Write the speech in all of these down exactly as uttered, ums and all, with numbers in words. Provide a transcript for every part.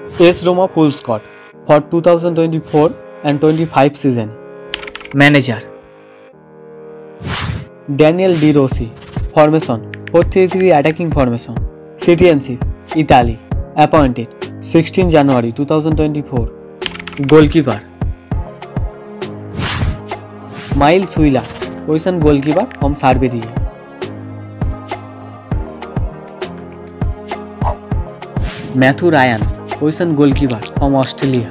AS Roma full squad for two thousand twenty-four and twenty-five season. Manager Daniel De Rossi. Formation four three three attacking formation. Citizenship Italy. Appointed sixteenth January two thousand twenty-four. Goalkeeper Miles Huila. Position goalkeeper from Serbia. Matthew Ryan. Position goalkeeper from Australia.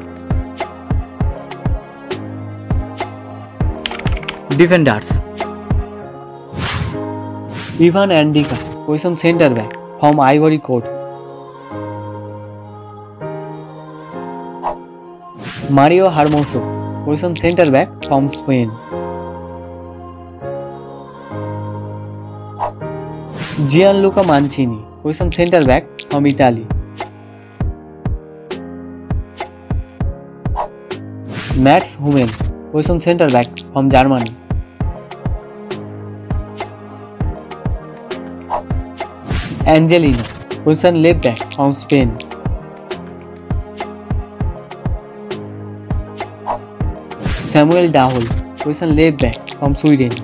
Defenders Ivan Andika. Position centre back from Ivory Coast. Mario Hermoso. Position centre back from Spain. Gianluca Mancini. Position centre back from Italy. Mats Hummels. Position centre back from Germany. Angelino. Position left back from Spain. Samuel Dahol. Position left back from Sweden.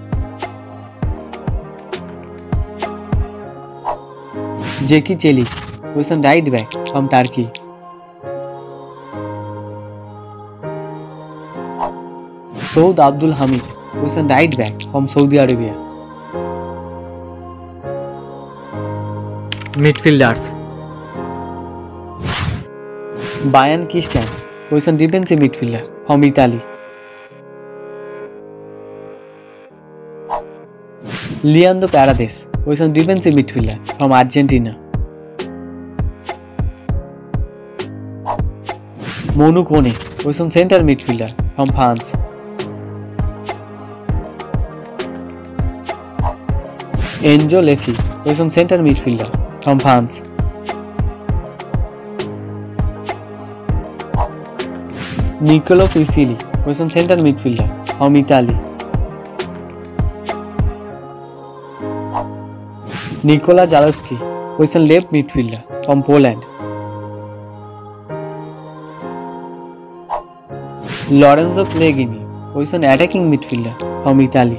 Jackie Chelik. Position right back from Turkey. Saud Abdul Hamid. Position right back from Saudi Arabia. Midfielders Brian Kistans. Position defensive midfielder from Italy. Leandro Paredes. Position defensive midfielder from Argentina. Monu Kone. Position center midfielder from France. Enzo Leffi. Position center midfielder from France. Nicolo Pisili. Position center midfielder from Italy. Nikola Jalowski. Position left midfielder from Poland. Lorenzo Pellegrini. Position attacking midfielder from Italy.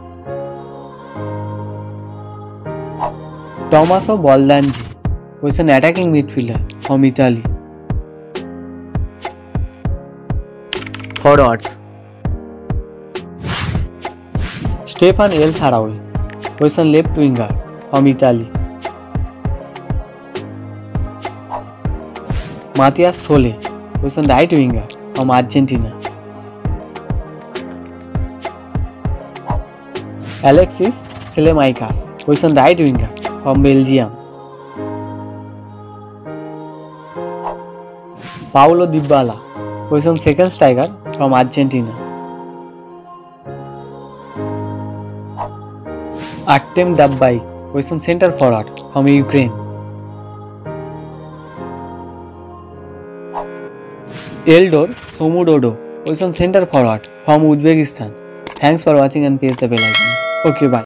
Tommaso Baldanzi. Position attacking midfielder from Italy. Forwards Stefan El Shaarawy. Position left winger from Italy. Matias Soler. Position right winger from Argentina. Alexis Saelemaekers. Position right winger from Belgium. Paulo Dybala. Position second striker from Argentina. Artem Dovbyk. Position center forward from Ukraine. Eldor Shomurodov. Position center forward from Uzbekistan. Thanks for watching and press the bell icon. Okay, bye.